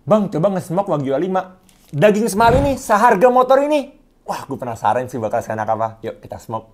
Bang, coba nge-smoke Wagyu A5. Daging semalam ini, seharga motor ini. Wah, gue penasaran sih bakal senak apa. Yuk, kita smoke.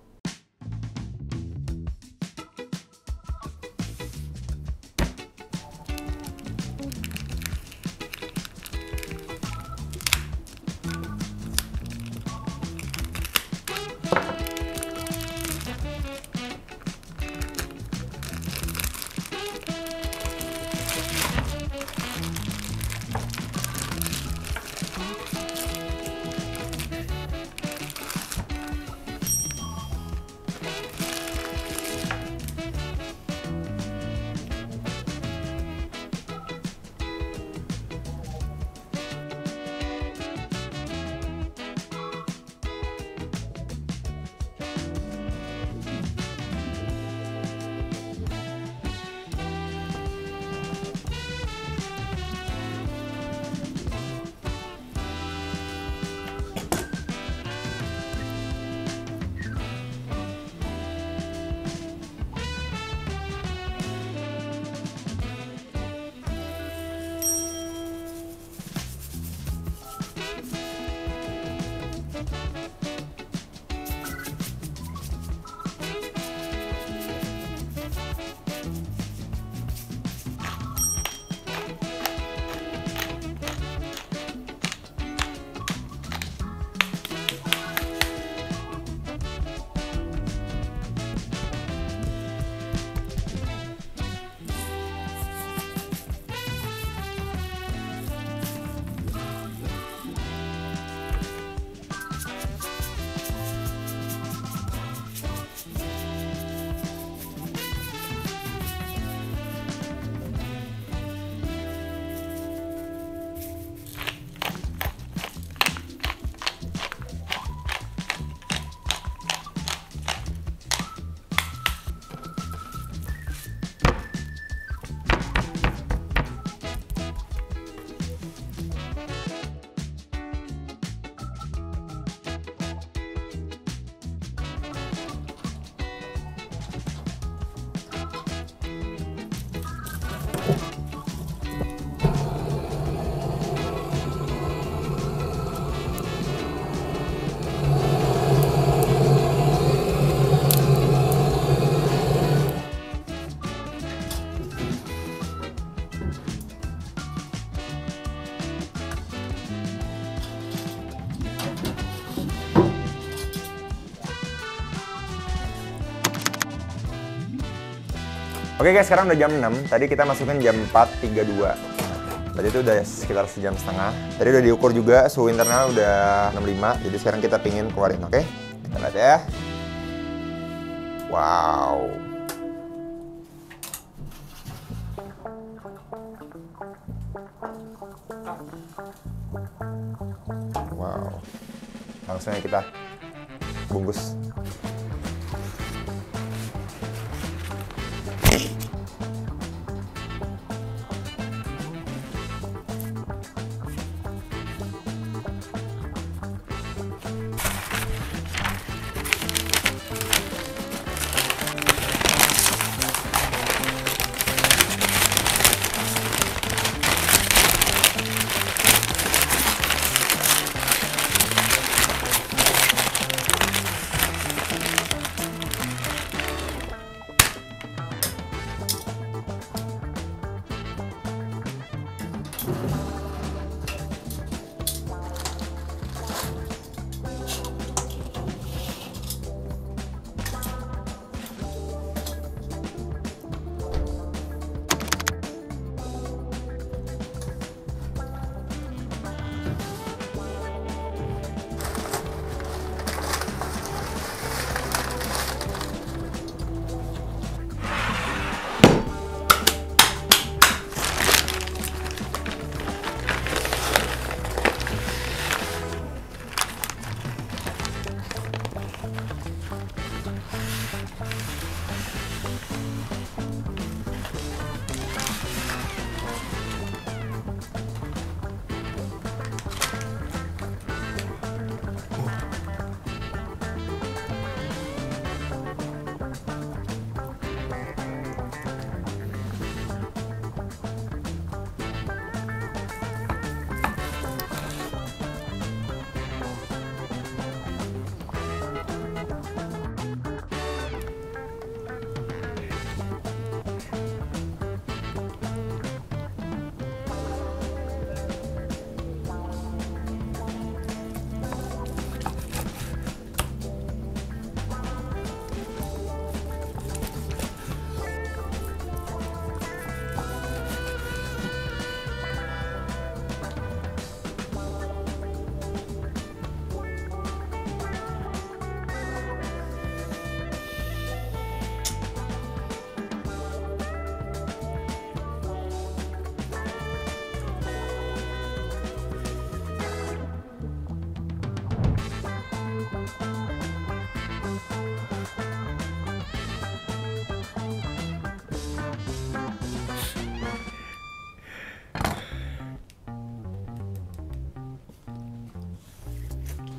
Oke guys, sekarang udah jam 6. Tadi kita masukin jam 4.32. Tadi itu udah sekitar sejam setengah. Tadi udah diukur juga, suhu internal udah 65. Jadi sekarang kita pingin keluarin, oke? Kita lihat ya. Wow. Wow. Langsung aja kita bungkus.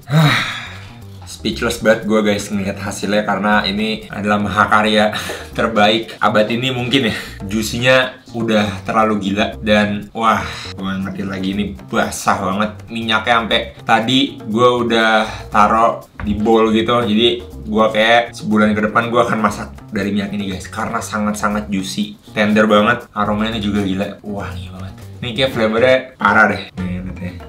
Speechless banget gue guys ngeliat hasilnya, karena ini adalah mahakarya terbaik abad ini mungkin ya. Juicy-nya udah terlalu gila dan wah, gue ngerti lagi ini basah banget. Minyaknya sampai tadi gue udah taro di bowl gitu. Jadi gue kayak sebulan ke depan gue akan masak dari minyak ini guys, karena sangat-sangat juicy, tender banget, aromanya juga gila, wangi banget. Ini kayak flavornya parah deh. Nih lihat ya.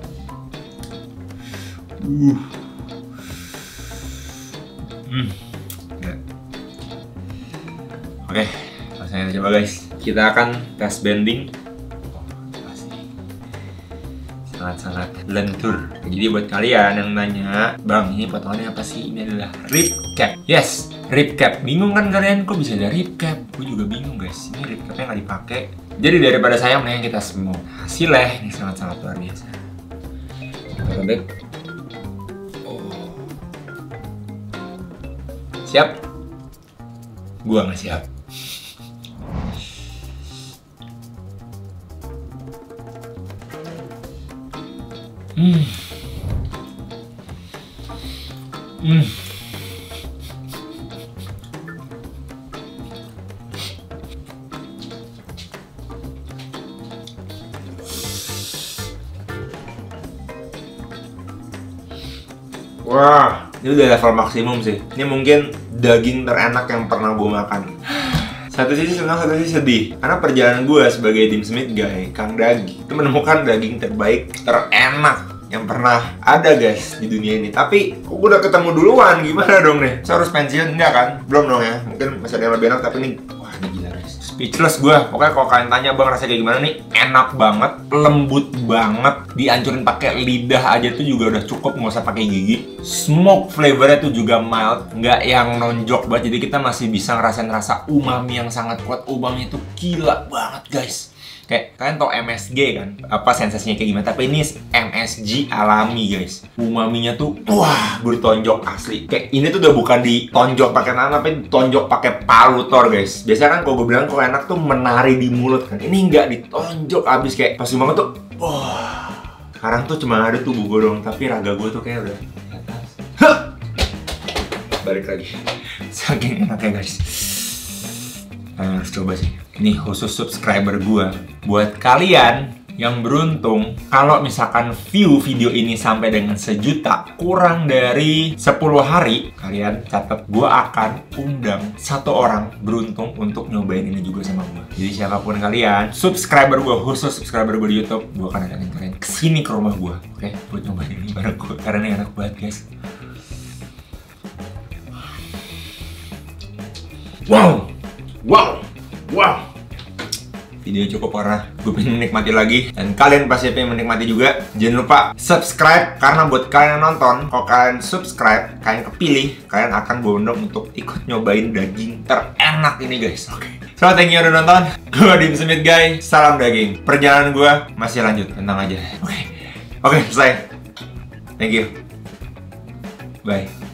Oke, langsung kita coba guys. Kita akan tes bending. Sangat-sangat lentur. Jadi buat kalian yang nanya, Bang, ini potongannya apa sih? Ini adalah rib cap. Yes, rib cap. Bingung kan kalian kok bisa ada rib cap? Gue juga bingung guys. Ini rib capnya nggak dipakai. Jadi daripada sayang, mending kita smoke. Hasilnya ini sangat-sangat luar biasa. Kita robek. Siap? Gua nggak siap. Wah, ini udah level maksimum sih. Ini mungkin daging terenak yang pernah gue makan. Satu sisi senang, satu sisi sedih. Karena perjalanan gue sebagai dimsum guy, Kang Dagi, itu menemukan daging terbaik, terenak yang pernah ada guys di dunia ini. Tapi kok gue udah ketemu duluan, gimana dong nih? Saya harus pensiun? Enggak kan? Belum dong ya. Mungkin masih ada yang lebih enak, tapi ini wah, ini gila guys. Speechless gue. Pokoknya kalau kalian tanya, Bang, rasanya kayak gimana nih? Enak banget, lembut banget. Dihancurin pakai lidah aja tuh juga udah cukup, nggak usah pakai gigi. Smoke flavornya tuh juga mild, nggak yang nonjok banget. Jadi kita masih bisa ngerasain rasa umami yang sangat kuat. Umami itu gila banget guys. Kayak kalian tau MSG kan, apa sensasinya kayak gimana, tapi ini MSG alami guys. Umaminya tuh wah, bertonjok asli. Kayak ini tuh udah bukan ditonjok pakai tangan, tapi ditonjok pakai palutor guys. Biasanya kan kalau gue bilang kalau enak tuh menari di mulut kan, ini nggak ditonjok abis, kayak pas banget tuh wah. Sekarang tuh cuma ada tubuh gue dong, tapi raga gue tuh kayak udah balik lagi. Saking enaknya guys. Harus coba sih. Ini khusus subscriber gua. Buat kalian yang beruntung, kalau misalkan view video ini sampai dengan 1 juta, kurang dari 10 hari, kalian catat, gua akan undang 1 orang beruntung untuk nyobain ini juga sama gua. Jadi siapapun kalian, subscriber gua, khusus subscriber gua di YouTube, gua akan datangin kalian kesini ke rumah gua, oke? Buat nyobain ini bareng gua, karena ini enak banget guys. Wow, wow, wow. Video cukup karena gue pengen menikmati lagi, dan kalian pasti pengen menikmati juga. Jangan lupa subscribe, karena buat kalian yang nonton, kalau kalian subscribe, kalian kepilih, kalian akan berundang untuk ikut nyobain daging terenak ini guys. Oke. So thank you udah nonton. Gue dimsum guy, salam daging. Perjalanan gue masih lanjut, tenang aja. Oke, selesai. Thank you. Bye.